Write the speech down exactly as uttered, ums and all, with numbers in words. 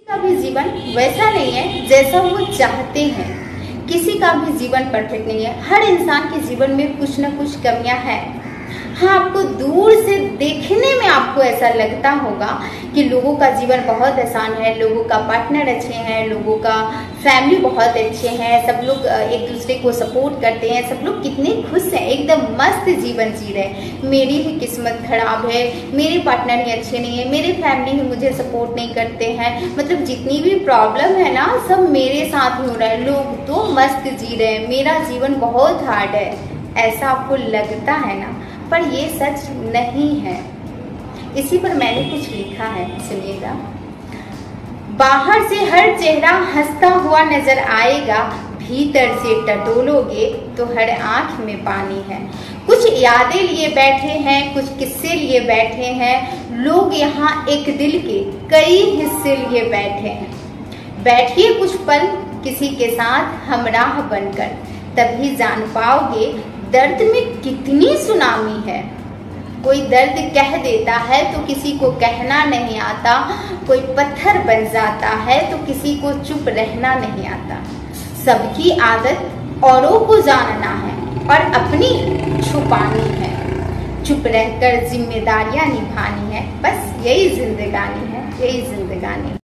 का भी जीवन वैसा नहीं है जैसा वो चाहते हैं। किसी का भी जीवन परफेक्ट नहीं है। हर इंसान के जीवन में कुछ ना कुछ कमियां हैं। हाँ, आपको दूर से देखने में आपको ऐसा लगता होगा कि लोगों का जीवन बहुत आसान है, लोगों का पार्टनर अच्छे हैं, लोगों का फैमिली बहुत अच्छे हैं, सब लोग एक दूसरे को सपोर्ट करते हैं, सब लोग कितने खुश हैं, एकदम मस्त जीवन जी रहे हैं। मेरी ही किस्मत खराब है, मेरे पार्टनर ही अच्छे नहीं है, मेरे फैमिली ही मुझे सपोर्ट नहीं करते हैं, मतलब जितनी भी प्रॉब्लम है ना सब मेरे साथ हो रहा है, लोग तो मस्त जी रहे हैं, मेरा जीवन बहुत हार्ड है, ऐसा आपको लगता है ना, पर ये सच नहीं है। इसी पर मैंने कुछ लिखा है, सुनिएगा। बाहर से हर चेहरा हंसता हुआ नजर आएगा, भीतर से टटोलोगे तो हर आंख में पानी है। कुछ यादें लिए बैठे हैं, कुछ किस्से लिए बैठे हैं, लोग यहाँ एक दिल के कई हिस्से लिए बैठे हैं। बैठिए कुछ पल किसी के साथ हमराह बनकर, तभी जान पाओगे दर्द में कितनी सुनामी है। कोई दर्द कह देता है तो किसी को कहना नहीं आता, कोई पत्थर बन जाता है तो किसी को चुप रहना नहीं आता। सबकी आदत औरों को जानना है और अपनी छुपानी है, चुप रहकर जिम्मेदारियां निभानी है, बस यही जिंदगानी है, यही जिंदगानी।